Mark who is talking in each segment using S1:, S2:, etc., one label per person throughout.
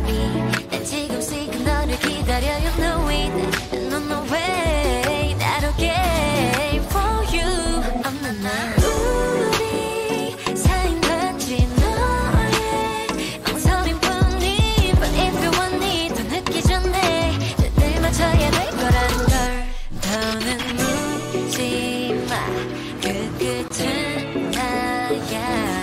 S1: baby. 난 지금 시간 너를 기다려. You know it. And on the way. 나로 game for you. I'm not now. 우리 사인 단지 너의 망설임 뿐이. But if you want me 더 늦기 전에 늘 맞춰야 될 거란 걸. 더는 묻지 마. 그 끝은 나야.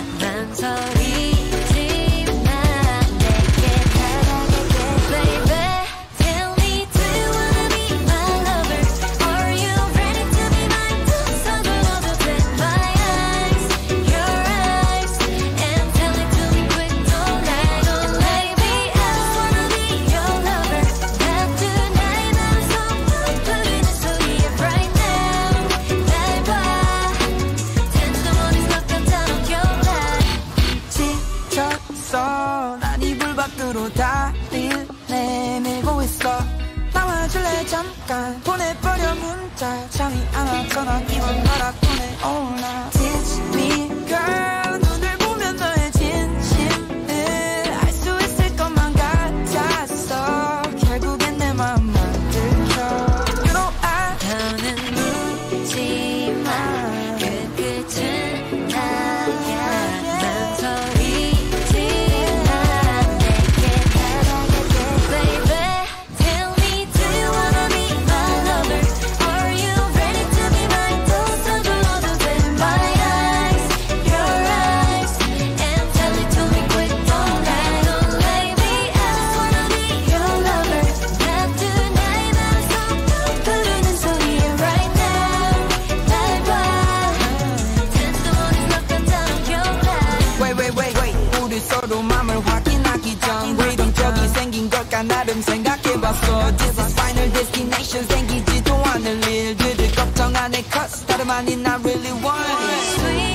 S1: 망설이지 마. 내게 다가가게 baby. Tell me do you wanna be my lover? Are you ready to be mine? 서둘러도 돼. My eyes, your eyes. And tell it to me quick, don't lie, don't lie. Baby, I just wanna be your lover. 나도 나의 마음속 부르는 소리에 right now. 날 봐. Dance the one is not gonna turn on your light.
S2: 지쳤어. 난 이불 밖으로 다리를 내밀고 있어. 나와줄래 잠깐. 보내버려 문자. 잠이 안 와서 난 이번 나락 보내. Oh now teach me girl. 눈을 보면 너의 진심을 알 수 있을 것만 같았어. 결국엔 내 맘만 들켜. You know I
S1: 더는 묻지 마. 그 끝은 나야. 망설이지 마. 내게 다가가게 baby. Tell me do you wanna be my lover? Are you ready to be mine? 서둘러도 돼. My eyes, your eyes. And tell it to me quick, don't lie, don't lie. Baby, I just wanna be your lover. 나도 나의 마음속 부르는 소리에 right now. 날 봐. Dance the one is not gonna turn on your light.
S2: wait. 우리 서로 맘을 확인하기 전 왜 이런 적이 생긴 걸까 나름 생각해봤어. This is final destination. 생기지도 않을 일들을 걱정 안 해. Cause 다름 아닌 I really want it.
S1: Sweet